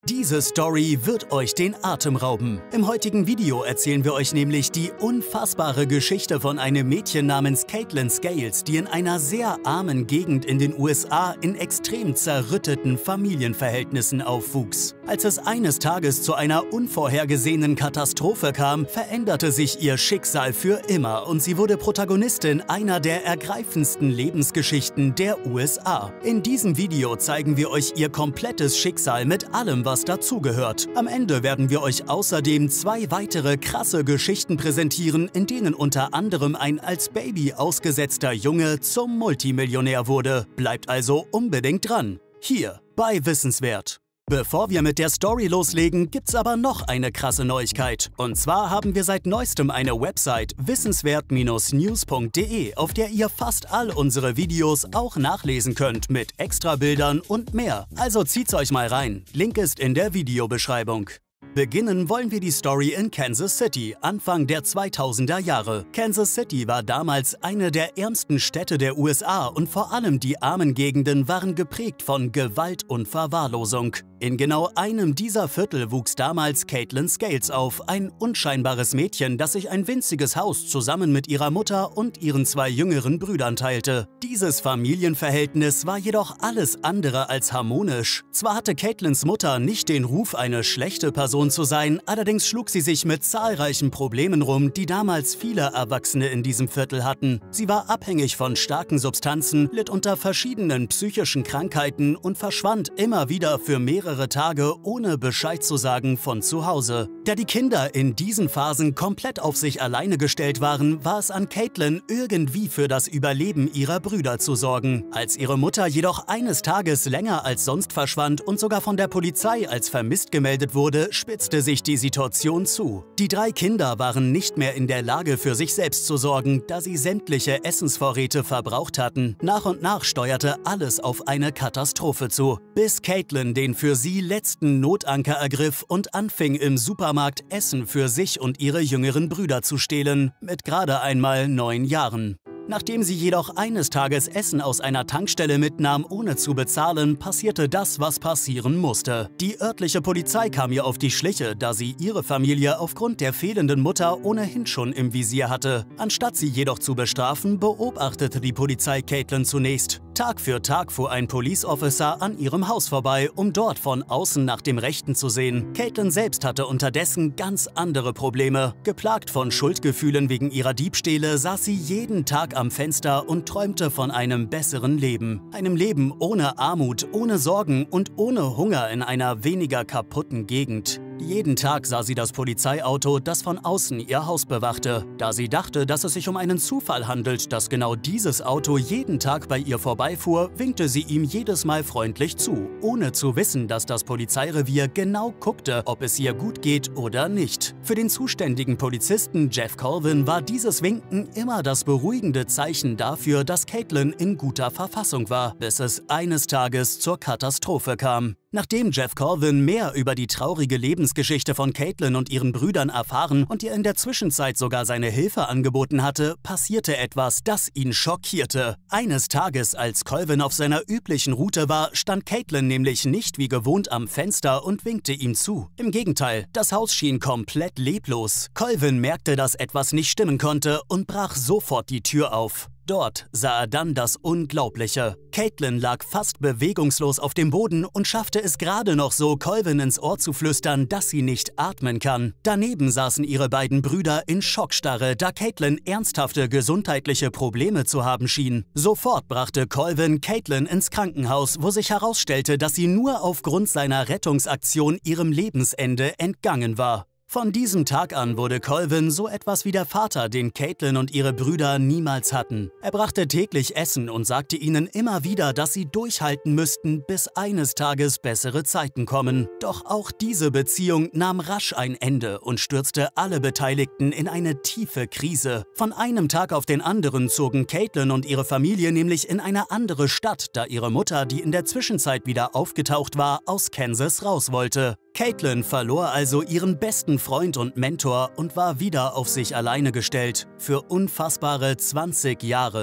Diese Story wird euch den Atem rauben. Im heutigen Video erzählen wir euch nämlich die unfassbare Geschichte von einem Mädchen namens Caitlin Scales, die in einer sehr armen Gegend in den USA in extrem zerrütteten Familienverhältnissen aufwuchs. Als es eines Tages zu einer unvorhergesehenen Katastrophe kam, veränderte sich ihr Schicksal für immer und sie wurde Protagonistin einer der ergreifendsten Lebensgeschichten der USA. In diesem Video zeigen wir euch ihr komplettes Schicksal mit allem, was dazugehört. Am Ende werden wir euch außerdem 2 weitere krasse Geschichten präsentieren, in denen unter anderem ein als Baby ausgesetzter Junge zum Multimillionär wurde. Bleibt also unbedingt dran. Hier bei Wissenswert. Bevor wir mit der Story loslegen, gibt's aber noch eine krasse Neuigkeit. Und zwar haben wir seit neuestem eine Website wissenswert-news.de, auf der ihr fast all unsere Videos auch nachlesen könnt mit Extrabildern und mehr. Also zieht's euch mal rein. Link ist in der Videobeschreibung. Beginnen wollen wir die Story in Kansas City, Anfang der 2000er Jahre. Kansas City war damals eine der ärmsten Städte der USA und vor allem die armen Gegenden waren geprägt von Gewalt und Verwahrlosung. In genau einem dieser Viertel wuchs damals Caitlin Scales auf, ein unscheinbares Mädchen, das sich ein winziges Haus zusammen mit ihrer Mutter und ihren 2 jüngeren Brüdern teilte. Dieses Familienverhältnis war jedoch alles andere als harmonisch. Zwar hatte Caitlins Mutter nicht den Ruf, eine schlechte Person zu sein, allerdings schlug sie sich mit zahlreichen Problemen rum, die damals viele Erwachsene in diesem Viertel hatten. Sie war abhängig von starken Substanzen, litt unter verschiedenen psychischen Krankheiten und verschwand immer wieder für mehrere Tage, ohne Bescheid zu sagen, von zu Hause. Da die Kinder in diesen Phasen komplett auf sich alleine gestellt waren, war es an Caitlin, irgendwie für das Überleben ihrer Brüder zu sorgen. Als ihre Mutter jedoch eines Tages länger als sonst verschwand und sogar von der Polizei als vermisst gemeldet wurde, spitzte sich die Situation zu. Die 3 Kinder waren nicht mehr in der Lage, für sich selbst zu sorgen, da sie sämtliche Essensvorräte verbraucht hatten. Nach und nach steuerte alles auf eine Katastrophe zu, bis Caitlin den für sie letzten Notanker ergriff und anfing, im Supermarkt Essen für sich und ihre jüngeren Brüder zu stehlen, mit gerade einmal 9 Jahren. Nachdem sie jedoch eines Tages Essen aus einer Tankstelle mitnahm, ohne zu bezahlen, passierte das, was passieren musste. Die örtliche Polizei kam ihr auf die Schliche, da sie ihre Familie aufgrund der fehlenden Mutter ohnehin schon im Visier hatte. Anstatt sie jedoch zu bestrafen, beobachtete die Polizei Caitlin zunächst. Tag für Tag fuhr ein Police Officer an ihrem Haus vorbei, um dort von außen nach dem Rechten zu sehen. Caitlin selbst hatte unterdessen ganz andere Probleme. Geplagt von Schuldgefühlen wegen ihrer Diebstähle, saß sie jeden Tag am Fenster und träumte von einem besseren Leben. Einem Leben ohne Armut, ohne Sorgen und ohne Hunger in einer weniger kaputten Gegend. Jeden Tag sah sie das Polizeiauto, das von außen ihr Haus bewachte. Da sie dachte, dass es sich um einen Zufall handelt, dass genau dieses Auto jeden Tag bei ihr vorbeifuhr, winkte sie ihm jedes Mal freundlich zu, ohne zu wissen, dass das Polizeirevier genau guckte, ob es ihr gut geht oder nicht. Für den zuständigen Polizisten Jeff Colvin war dieses Winken immer das beruhigende Zeichen dafür, dass Caitlin in guter Verfassung war, bis es eines Tages zur Katastrophe kam. Nachdem Jeff Colvin mehr über die traurige Lebensgeschichte von Caitlin und ihren Brüdern erfahren und ihr in der Zwischenzeit sogar seine Hilfe angeboten hatte, passierte etwas, das ihn schockierte. Eines Tages, als Colvin auf seiner üblichen Route war, stand Caitlin nämlich nicht wie gewohnt am Fenster und winkte ihm zu. Im Gegenteil, das Haus schien komplett leblos. Colvin merkte, dass etwas nicht stimmen konnte und brach sofort die Tür auf. Dort sah er dann das Unglaubliche. Caitlin lag fast bewegungslos auf dem Boden und schaffte es gerade noch so, Colvin ins Ohr zu flüstern, dass sie nicht atmen kann. Daneben saßen ihre beiden Brüder in Schockstarre, da Caitlin ernsthafte gesundheitliche Probleme zu haben schien. Sofort brachte Colvin Caitlin ins Krankenhaus, wo sich herausstellte, dass sie nur aufgrund seiner Rettungsaktion ihrem Lebensende entgangen war. Von diesem Tag an wurde Colvin so etwas wie der Vater, den Caitlin und ihre Brüder niemals hatten. Er brachte täglich Essen und sagte ihnen immer wieder, dass sie durchhalten müssten, bis eines Tages bessere Zeiten kommen. Doch auch diese Beziehung nahm rasch ein Ende und stürzte alle Beteiligten in eine tiefe Krise. Von einem Tag auf den anderen zogen Caitlin und ihre Familie nämlich in eine andere Stadt, da ihre Mutter, die in der Zwischenzeit wieder aufgetaucht war, aus Kansas raus wollte. Caitlin verlor also ihren besten Freund und Mentor und war wieder auf sich alleine gestellt. Für unfassbare 20 Jahre.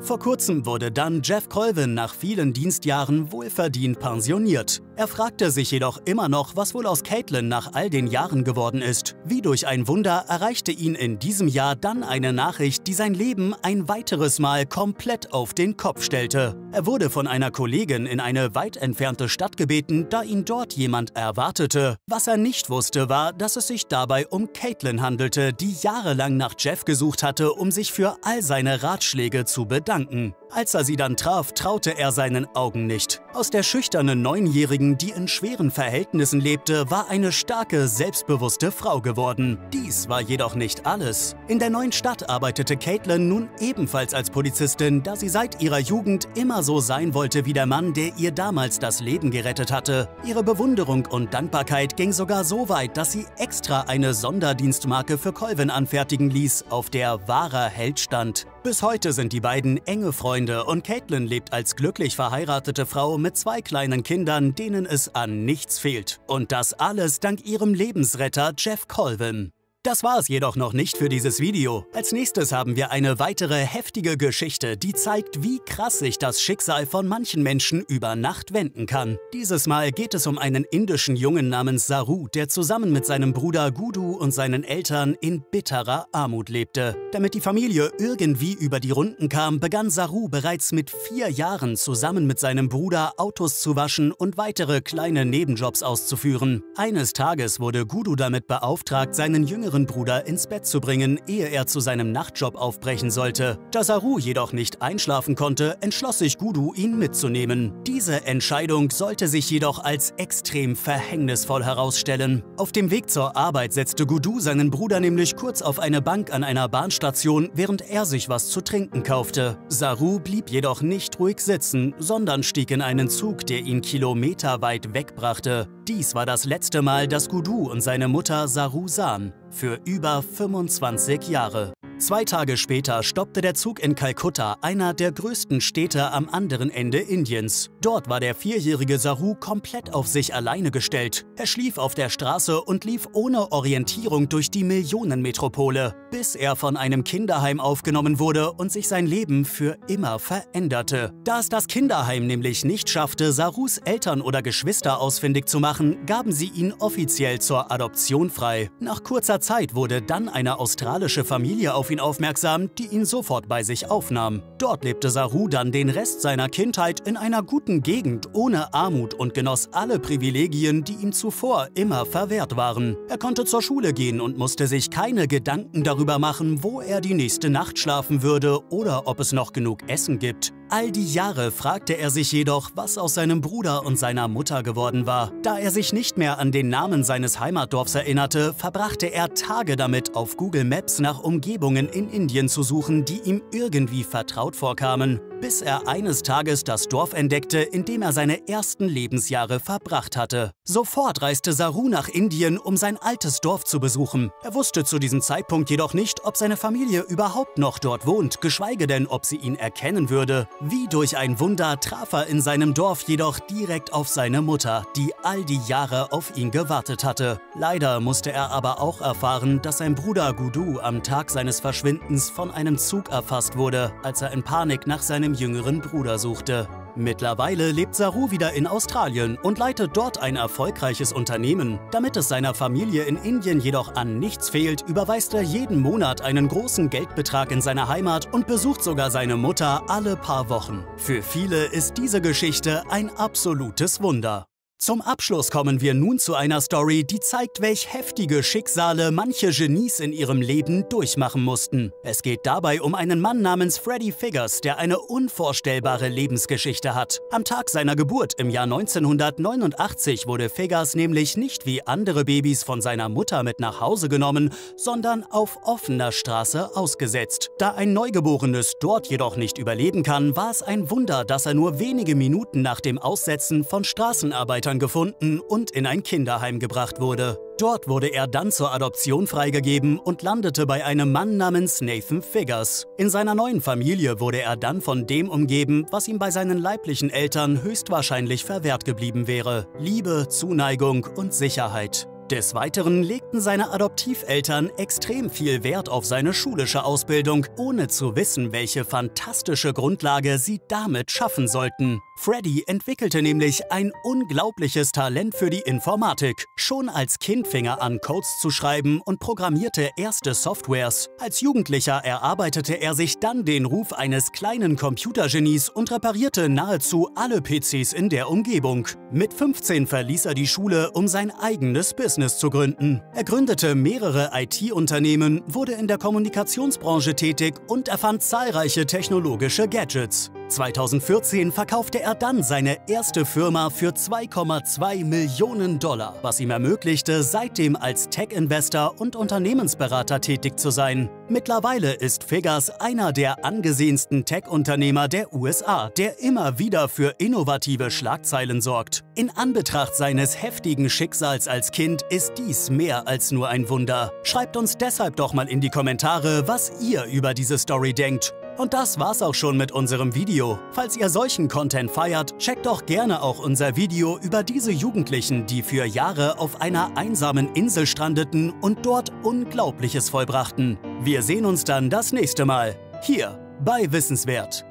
Vor kurzem wurde dann Jeff Colvin nach vielen Dienstjahren wohlverdient pensioniert. Er fragte sich jedoch immer noch, was wohl aus Caitlin nach all den Jahren geworden ist. Wie durch ein Wunder erreichte ihn in diesem Jahr dann eine Nachricht, die sein Leben ein weiteres Mal komplett auf den Kopf stellte. Er wurde von einer Kollegin in eine weit entfernte Stadt gebeten, da ihn dort jemand erwartete. Was er nicht wusste, war, dass es sich dabei um Caitlin handelte, die jahrelang nach Jeff gesucht hatte, um sich für all seine Ratschläge zu bedanken. Als er sie dann traf, traute er seinen Augen nicht. Aus der schüchternen Neunjährigen, die in schweren Verhältnissen lebte, war eine starke, selbstbewusste Frau geworden. Dies war jedoch nicht alles. In der neuen Stadt arbeitete Caitlin nun ebenfalls als Polizistin, da sie seit ihrer Jugend immer so sein wollte wie der Mann, der ihr damals das Leben gerettet hatte. Ihre Bewunderung und Dankbarkeit ging sogar so weit, dass sie extra eine Sonderdienstmarke für Colvin anfertigen ließ, auf der wahrer Held stand. Bis heute sind die beiden enge Freunde und Caitlin lebt als glücklich verheiratete Frau mit 2 kleinen Kindern, denen es an nichts fehlt. Und das alles dank ihrem Lebensretter Jeff Colvin. Das war es jedoch noch nicht für dieses Video. Als nächstes haben wir eine weitere heftige Geschichte, die zeigt, wie krass sich das Schicksal von manchen Menschen über Nacht wenden kann. Dieses Mal geht es um einen indischen Jungen namens Saru, der zusammen mit seinem Bruder Gudu und seinen Eltern in bitterer Armut lebte. Damit die Familie irgendwie über die Runden kam, begann Saru bereits mit 4 Jahren zusammen mit seinem Bruder Autos zu waschen und weitere kleine Nebenjobs auszuführen. Eines Tages wurde Gudu damit beauftragt, seinen jüngeren Bruder ins Bett zu bringen, ehe er zu seinem Nachtjob aufbrechen sollte. Da Saru jedoch nicht einschlafen konnte, entschloss sich Gudu, ihn mitzunehmen. Diese Entscheidung sollte sich jedoch als extrem verhängnisvoll herausstellen. Auf dem Weg zur Arbeit setzte Gudu seinen Bruder nämlich kurz auf eine Bank an einer Bahnstation, während er sich was zu trinken kaufte. Saru blieb jedoch nicht ruhig sitzen, sondern stieg in einen Zug, der ihn kilometerweit wegbrachte. Dies war das letzte Mal, dass Gudu und seine Mutter Saru sahen. Für über 25 Jahre. 2 Tage später stoppte der Zug in Kalkutta, einer der größten Städte am anderen Ende Indiens. Dort war der 4-jährige Saru komplett auf sich alleine gestellt. Er schlief auf der Straße und lief ohne Orientierung durch die Millionenmetropole, bis er von einem Kinderheim aufgenommen wurde und sich sein Leben für immer veränderte. Da es das Kinderheim nämlich nicht schaffte, Sarus Eltern oder Geschwister ausfindig zu machen, gaben sie ihn offiziell zur Adoption frei. Nach kurzer Zeit wurde dann eine australische Familie auf ihn aufmerksam, die ihn sofort bei sich aufnahm. Dort lebte Saru dann den Rest seiner Kindheit in einer guten Gegend ohne Armut und genoss alle Privilegien, die ihm zuvor immer verwehrt waren. Er konnte zur Schule gehen und musste sich keine Gedanken darüber machen, wo er die nächste Nacht schlafen würde oder ob es noch genug Essen gibt. All die Jahre fragte er sich jedoch, was aus seinem Bruder und seiner Mutter geworden war. Da er sich nicht mehr an den Namen seines Heimatdorfs erinnerte, verbrachte er Tage damit, auf Google Maps nach Umgebungen in Indien zu suchen, die ihm irgendwie vertraut vorkamen, bis er eines Tages das Dorf entdeckte, in dem er seine ersten Lebensjahre verbracht hatte. Sofort reiste Saru nach Indien, um sein altes Dorf zu besuchen. Er wusste zu diesem Zeitpunkt jedoch nicht, ob seine Familie überhaupt noch dort wohnt, geschweige denn, ob sie ihn erkennen würde. Wie durch ein Wunder traf er in seinem Dorf jedoch direkt auf seine Mutter, die all die Jahre auf ihn gewartet hatte. Leider musste er aber auch erfahren, dass sein Bruder Gudu am Tag seines Verschwindens von einem Zug erfasst wurde, als er in Panik nach seinem jüngeren Bruder suchte. Mittlerweile lebt Saru wieder in Australien und leitet dort ein erfolgreiches Unternehmen. Damit es seiner Familie in Indien jedoch an nichts fehlt, überweist er jeden Monat einen großen Geldbetrag in seine Heimat und besucht sogar seine Mutter alle paar Wochen. Für viele ist diese Geschichte ein absolutes Wunder. Zum Abschluss kommen wir nun zu einer Story, die zeigt, welch heftige Schicksale manche Genies in ihrem Leben durchmachen mussten. Es geht dabei um einen Mann namens Freddie Figgers, der eine unvorstellbare Lebensgeschichte hat. Am Tag seiner Geburt im Jahr 1989 wurde Figgers nämlich nicht wie andere Babys von seiner Mutter mit nach Hause genommen, sondern auf offener Straße ausgesetzt. Da ein Neugeborenes dort jedoch nicht überleben kann, war es ein Wunder, dass er nur wenige Minuten nach dem Aussetzen von Straßenarbeitern gefunden und in ein Kinderheim gebracht wurde. Dort wurde er dann zur Adoption freigegeben und landete bei einem Mann namens Nathan Figgers. In seiner neuen Familie wurde er dann von dem umgeben, was ihm bei seinen leiblichen Eltern höchstwahrscheinlich verwehrt geblieben wäre: Liebe, Zuneigung und Sicherheit. Des Weiteren legten seine Adoptiveltern extrem viel Wert auf seine schulische Ausbildung, ohne zu wissen, welche fantastische Grundlage sie damit schaffen sollten. Freddy entwickelte nämlich ein unglaubliches Talent für die Informatik. Schon als Kind fing er an, Codes zu schreiben und programmierte erste Softwares. Als Jugendlicher erarbeitete er sich dann den Ruf eines kleinen Computergenies und reparierte nahezu alle PCs in der Umgebung. Mit 15 verließ er die Schule, um sein eigenes Business zu gründen. Er gründete mehrere IT-Unternehmen, wurde in der Kommunikationsbranche tätig und erfand zahlreiche technologische Gadgets. 2014 verkaufte er dann seine erste Firma für 2,2 Millionen $, was ihm ermöglichte, seitdem als Tech-Investor und Unternehmensberater tätig zu sein. Mittlerweile ist Figgers einer der angesehensten Tech-Unternehmer der USA, der immer wieder für innovative Schlagzeilen sorgt. In Anbetracht seines heftigen Schicksals als Kind ist dies mehr als nur ein Wunder. Schreibt uns deshalb doch mal in die Kommentare, was ihr über diese Story denkt. Und das war's auch schon mit unserem Video. Falls ihr solchen Content feiert, checkt doch gerne auch unser Video über diese Jugendlichen, die für Jahre auf einer einsamen Insel strandeten und dort Unglaubliches vollbrachten. Wir sehen uns dann das nächste Mal, hier bei Wissenswert.